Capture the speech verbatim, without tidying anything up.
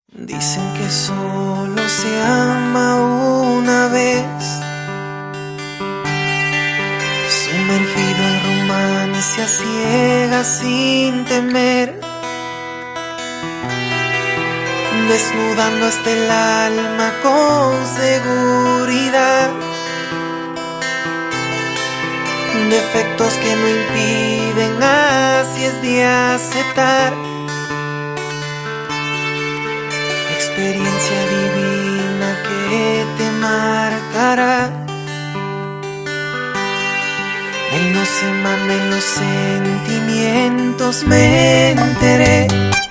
Dicen que solo se ama una vez, sumergido en romance a ciegas sin temer, desnudando hasta el alma con seguridad, defectos que no impiden, así es de aceptar. Experiencia divina que te marcará. Él no se manda en los sentimientos, me enteré.